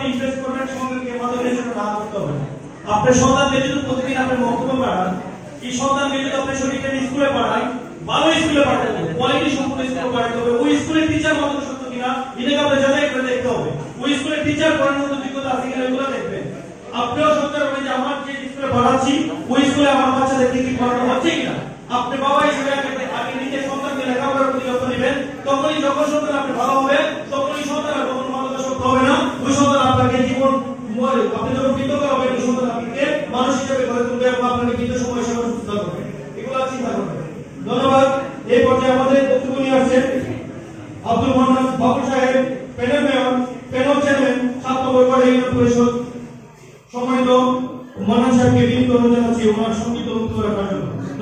আপনি ইনভেস্ট করবেন সন্তানকে মাধ্যমে সেটা না করতে হবে আপনার সন্তানকে যদি প্রতিদিন আপনি মন্তব্য পাঠান এই সন্তানকে যদি আপনি সঠিক স্কুলে পাঠান ভালো স্কুলে পাঠাতে হবে কোয়ালিটি সম্পন্ন স্কুলে পাঠাতে হবে ওই স্কুলের টিচার মতো সত্য কিনা এটাকে আপনি যাচাই করে দেখতে হবে ওই স্কুলের টিচার পড়ানোর মতো যোগ্যতা আছে কিনা এগুলো দেখবেন আপনিও সন্তান বলেন যে আমার যে স্কুলে পড়াচ্ছি ওই স্কুলে আমার বাচ্চাদেরকে কি পড়ানো হচ্ছে কিনা আপনি বাবা হিসেবে আগে নিজের সন্তানকে লেখাপড়ার প্রতি যত্ন নেবেন তখনই যখন সন্তান আপনি ভালো হবে তখনই সন্তান আর কখনো মাদকাসক্ত হবে না ওই সন্তান আপনাকে জীবন আপনি যখন কৃতজ্ঞ হবেন ওই সন্তান আপনাকে মানুষ হিসেবে গড়ে তুলবে এবং আপনাকে কিন্তু সময় হিসেবে সুস্থ করবে এগুলো চিন্তা করবেন ধন্যবাদ এই পর্যায়ে আমাদের বক্তব্য নিয়ে আসছেন আব্দুল মোহাম্মদ বাবুল সাহেব প্যানেল মেয়র প্যানেল চেয়ারম্যান 7 নম্বর ওয়ার্ড ইউনিয়ন পরিষদ সম্মানিত মন্নান সাহেবকে বিনীত অনুরোধ জানাচ্ছি ওনার সংক্ষিপ্ত বক্তব্য